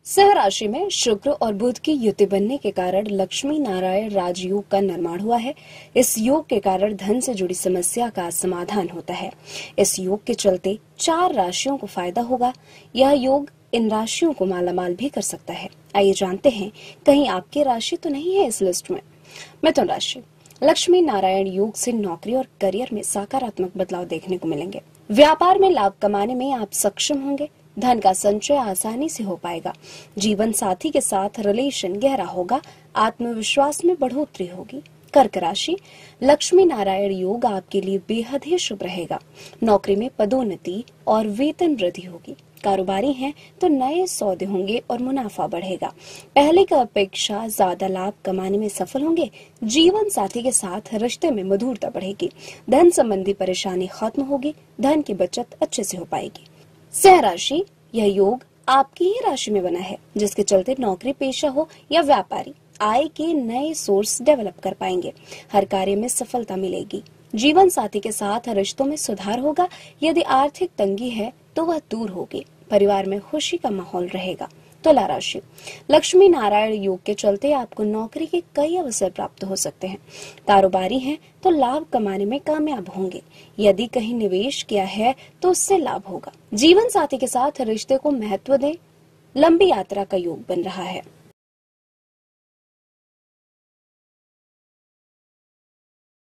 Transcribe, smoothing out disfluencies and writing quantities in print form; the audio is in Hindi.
सिंह राशि में शुक्र और बुध की युति बनने के कारण लक्ष्मी नारायण राजयोग का निर्माण हुआ है। इस योग के कारण धन से जुड़ी समस्या का समाधान होता है। इस योग के चलते 4 राशियों को फायदा होगा। यह योग इन राशियों को मालामाल भी कर सकता है। आइए जानते हैं, कहीं आपकी राशि तो नहीं है इस लिस्ट में। मिथुन राशि, लक्ष्मी नारायण योग से नौकरी और करियर में सकारात्मक बदलाव देखने को मिलेंगे। व्यापार में लाभ कमाने में आप सक्षम होंगे। धन का संचय आसानी से हो पाएगा। जीवन साथी के साथ रिलेशन गहरा होगा। आत्मविश्वास में बढ़ोतरी होगी। कर्क राशि, लक्ष्मी नारायण योग आपके लिए बेहद ही शुभ रहेगा। नौकरी में पदोन्नति और वेतन वृद्धि होगी। कारोबारी हैं तो नए सौदे होंगे और मुनाफा बढ़ेगा। पहले की अपेक्षा ज्यादा लाभ कमाने में सफल होंगे। जीवन साथी के साथ रिश्ते में मधुरता बढ़ेगी। धन संबंधी परेशानी खत्म होगी। धन की बचत अच्छे से हो पाएगी। सिंह राशि, यह योग आपकी ही राशि में बना है, जिसके चलते नौकरी पेशा हो या व्यापारी आय के नए सोर्स डेवलप कर पाएंगे। हर कार्य में सफलता मिलेगी। जीवन साथी के साथ रिश्तों में सुधार होगा। यदि आर्थिक तंगी है तो वह दूर होगी। परिवार में खुशी का माहौल रहेगा। तुला राशि, लक्ष्मी नारायण योग के चलते आपको नौकरी के कई अवसर प्राप्त हो सकते हैं। कारोबारी हैं तो लाभ कमाने में कामयाब होंगे। यदि कहीं निवेश किया है तो उससे लाभ होगा। जीवन साथी के साथ रिश्ते को महत्व दें। लंबी यात्रा का योग बन रहा है।